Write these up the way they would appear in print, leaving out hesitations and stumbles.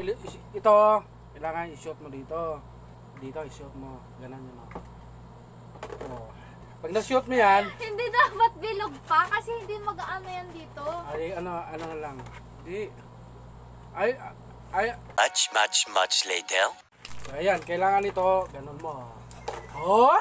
ito, kailangan i-shoot mo dito. Dito, i-shoot mo. Ganun yun. Oh. Pag na-shoot mo yan, Hindi dapat bilog pa kasi hindi mag-aano yan dito. ay, ano na lang. Di, ay, Much later. so, ayan, kailangan ito, ganun mo. Oh!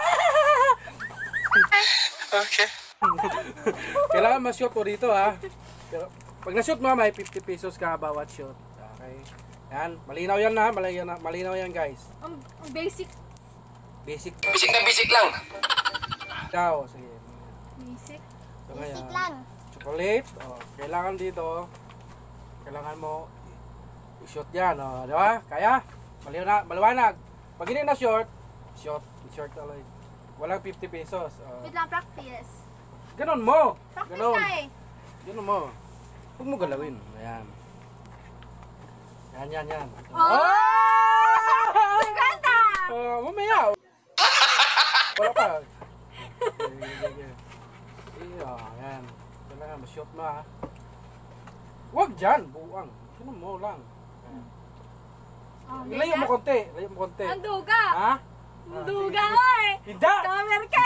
Okay. Kailangan ma-shoot mo dito, ha. Pero, pag na-shoot mo, may 50 pesos ka bawat shoot. Okay. Yan, malinaw yan na, malinaw yan, guys. Ang basic. Basic. Bisik na bisik lang. Daw, sige. Basic. So, Basic kaya, lang. chocolate, oh, kailangan dito, kailangan mo i-shoot yan, oh, di ba? Kaya, maliwanag. Pag hindi na short ulit. Walang 50 pesos. Oh. Wait lang, practice. Ganon mo. Practice Ganon. na eh. Ganon mo. Huwag mo galawin. Ayan. Yan. Oh! Saganta! Mamaya. Wala pa. Ayan. Kailangan ma-shoot mo, ha. Huwag dyan. Buang. Ganon mo lang. Oh, Layo mo konti. ang duga. Ha? Ang duga nga eh. Hindi! Scammer ka.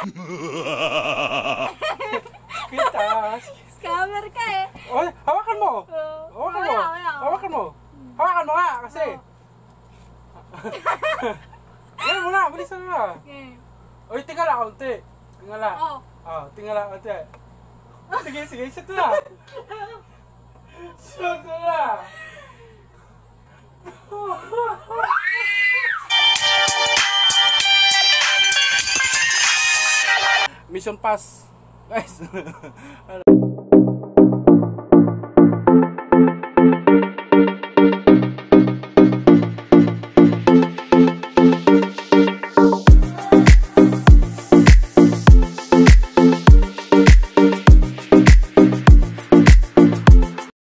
Kita! Scammer ka eh. Oh, hawakan mo! Oh, Hawakan mo! wala. Hawakan mo! Hawakan mo nga! Kasi! Yan mo na! Bilisan mo na! Okay. Uy, tingala konti! Tingala! Oh. Tingala konti! Sige! Shoot na! Shoot na! Mission pass! Guys!